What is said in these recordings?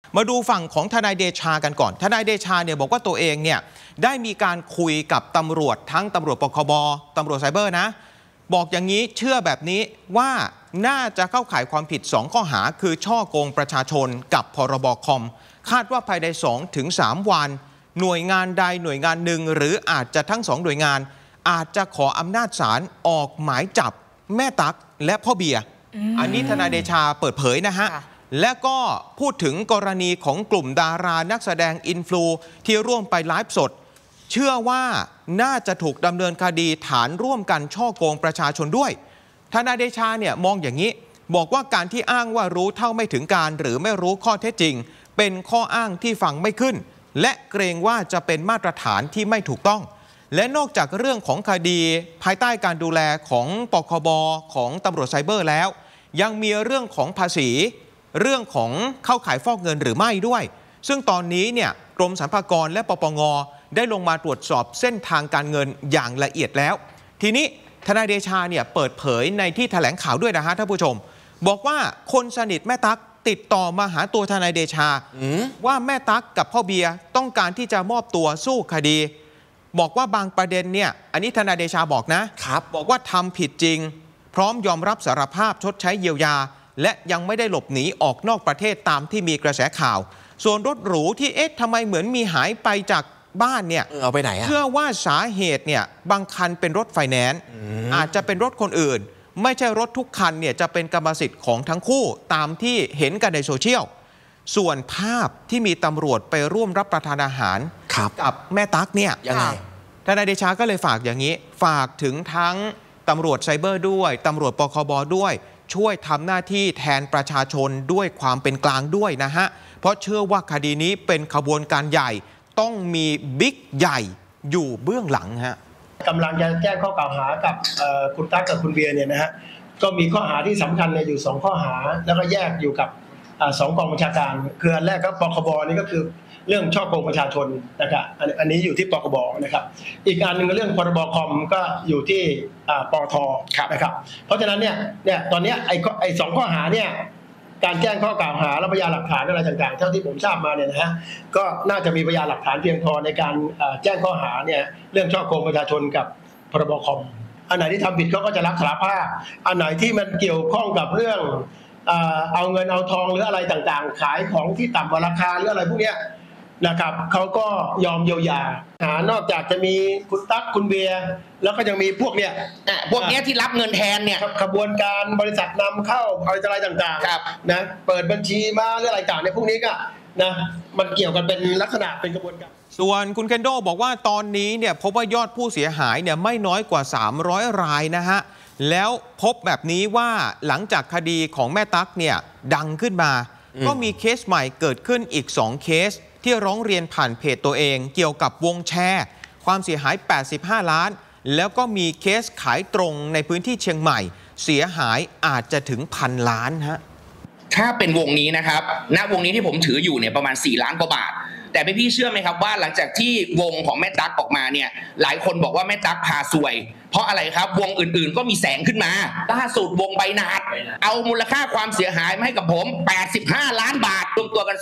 มาดูฝั่งของทนายเดชากันก่อนทนายเดชาเนี่ยบอกว่าตัวเองเนี่ยได้มีการคุยกับตำรวจทั้งตำรวจปคบตำรวจไซเบอร์นะบอกอย่างนี้เชื่อแบบนี้ว่าน่าจะเข้าข่ายความผิด2ข้อหาคือช่อโกงประชาชนกับพรบคอมคาดว่าภายใน 2-3 วันหน่วยงานใดหน่วยงานหนึ่งหรืออาจจะทั้ง2หน่วยงานอาจจะขออำนาจศาลออกหมายจับแม่ตั๊กและพ่อเบียร์อันนี้ทนายเดชาเปิดเผยนะฮะและก็พูดถึงกรณีของกลุ่มดารานักแสดงอินฟลูที่ร่วมไปไลฟ์สดเชื่อว่าน่าจะถูกดำเนินคดีฐานร่วมกันช่อโกงประชาชนด้วยทนายเดชาเนี่ยมองอย่างนี้บอกว่าการที่อ้างว่ารู้เท่าไม่ถึงการหรือไม่รู้ข้อเท็จจริงเป็นข้ออ้างที่ฟังไม่ขึ้นและเกรงว่าจะเป็นมาตรฐานที่ไม่ถูกต้องและนอกจากเรื่องของคดีภายใต้การดูแลของปคบของตำรวจไซเบอร์แล้วยังมีเรื่องของภาษีเรื่องของเข้าขายฟอกเงินหรือไม่ด้วยซึ่งตอนนี้เนี่ยกรมสรรพากรและปปงได้ลงมาตรวจสอบเส้นทางการเงินอย่างละเอียดแล้วทีนี้ทนายเดชาเนี่ยเปิดเผยในที่แถลงข่าวด้วยนะฮะท่านผู้ชมบอกว่าคนสนิทแม่ตั๊กติดต่อมาหาตัวทนายเดชาว่าแม่ตั๊กกับพ่อเบียร์ต้องการที่จะมอบตัวสู้คดีบอกว่าบางประเด็นเนี่ยอันนี้ทนายเดชาบอกนะครับบอกว่าทำผิดจริงพร้อมยอมรับสารภาพชดใช้เยียวยาและยังไม่ได้หลบหนีออกนอกประเทศตามที่มีกระแสข่าวส่วนรถหรูที่ทำไมเหมือนมีหายไปจากบ้านเนี่ยเอาไปไหนอะเชื่อว่าสาเหตุเนี่ยบางคันเป็นรถไฟแนนซ์อาจจะเป็นรถคนอื่นไม่ใช่รถทุกคันเนี่ยจะเป็นกรรมสิทธิ์ของทั้งคู่ตามที่เห็นกันในโซเชียลส่วนภาพที่มีตำรวจไปร่วมรับประทานอาหารกับแม่ตั๊กเนี่ยยังไงทนายเดชาก็เลยฝากอย่างนี้ฝากถึงทั้งตำรวจไซเบอร์ด้วยตำรวจปคบด้วยช่วยทำหน้าที่แทนประชาชนด้วยความเป็นกลางด้วยนะฮะเพราะเชื่อว่าคดีนี้เป็นขบวนการใหญ่ต้องมีบิ๊กใหญ่อยู่เบื้องหลังฮะกำลังจะแจ้งข้อกล่าวหากับคุณตั๊กกับคุณเบียร์เนี่ยนะฮะก็มีข้อหาที่สำคัญเนี่ยอยู่2ข้อหาแล้วก็แยกอยู่กับ2กองบัญชาการคืออันแรกก็ปคบนี่ก็คือเรื่องช่อโกงประชาชนนะครับอันนี้อยู่ที่ปคบนะครับอีกอันหนึ่งเรื่องพรบคอมก็อยู่ที่ปทนะครับเพราะฉะนั้นเนี่ยตอนนี้ไอ้2ข้อหาเนี่ยการแจ้งข้อกล่าวหาและพยานหลักฐานอะไรต่างๆเท่าที่ผมทราบมาเนี่ยนะฮะก็น่าจะมีพยานหลักฐานเพียงพอในการแจ้งข้อหาเนี่ยเรื่องช่อโกงประชาชนกับพรบคอมอันไหนที่ทำผิดเขาก็จะรับสารภาพอันไหนที่มันเกี่ยวข้องกับเรื่องเอาเงินเอาทองหรืออะไรต่างๆขายของที่ต่ำกว่าราคาหรืออะไรพวกนี้นะครับเขาก็ยอมเยียวยานอกจากจะมีคุณตั๊กคุณเบียร์แล้วก็ยังมีพวกเนี้ยที่รับเงินแทนเนี่ยขบวนการบริษัทนำเข้าอะไรต่างๆนะเปิดบัญชีมาหรืออะไรต่างๆในพวกนี้ก็นะมันเกี่ยวกันเป็นลักษณะเป็นกระบวนการส่วนคุณเคนโดบอกว่าตอนนี้เนี่ยพบว่ายอดผู้เสียหายเนี่ยไม่น้อยกว่า300 รายนะฮะแล้วพบแบบนี้ว่าหลังจากคดีของแม่ตั๊กเนี่ยดังขึ้นมาก็มีเคสใหม่เกิดขึ้นอีก2เคสที่ร้องเรียนผ่านเพจตัวเองเกี่ยวกับวงแชร์ความเสียหาย85 ล้านแล้วก็มีเคสขายตรงในพื้นที่เชียงใหม่เสียหายอาจจะถึง1,000 ล้านฮะถ้าเป็นวงนี้นะครับณวงนี้ที่ผมถืออยู่เนี่ยประมาณ4 ล้านกว่าบาทแต่พี่เชื่อไหมครับว่าหลังจากที่วงของแม่ตั๊กออกมาเนี่ยหลายคนบอกว่าแม่ตั๊กพาซวยเพราะอะไรครับวงอื่นๆก็มีแสงขึ้นมาล่าสุดวงใบหนาดเอามูลค่าความเสียหายมาให้กับผม85 ล้านบาทรวมตัวกัน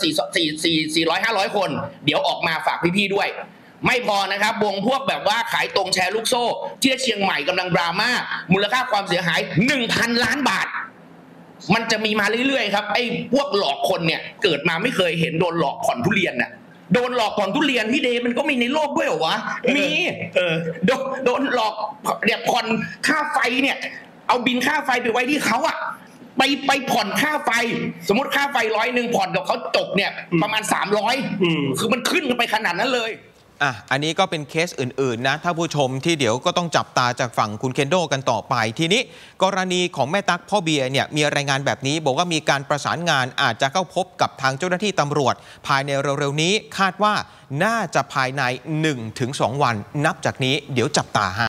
400-500 คนเดี๋ยวออกมาฝากพี่ๆด้วยไม่พอนะครับวงพวกแบบว่าขายตรงแชร์ลูกโซ่ที่เชียงใหม่กำลังดราม่ามูลค่าความเสียหาย 1,000 ล้านบาทมันจะมีมาเรื่อยๆครับไอ้พวกหลอกคนเนี่ยเกิดมาไม่เคยเห็นโดนหลอกผ่อนทุเรียนน่ะโดนหลอกผ่อนทุเรียนพี่เดมันก็มีในโลกด้วยเหรอวะมีโดนหลอกเนี่ยผ่อนค่าไฟเนี่ยเอาบินค่าไฟไปไว้ที่เขาอะไปผ่อนค่าไฟสมมติค่าไฟ100ผ่อนกับเขาจบเนี่ยประมาณ300คือมันขึ้นกันไปขนาดนั้นเลยอันนี้ก็เป็นเคสอื่นๆนะถ้าผู้ชมที่เดี๋ยวก็ต้องจับตาจากฝั่งคุณเคนโดกันต่อไปทีนี้กรณีของแม่ตั๊กพ่อเบียร์เนี่ยมีรายงานแบบนี้บอกว่ามีการประสานงานอาจจะเข้าพบกับทางเจ้าหน้าที่ตำรวจภายในเร็วๆนี้คาดว่าน่าจะภายใน 1-2 วันนับจากนี้เดี๋ยวจับตาฮะ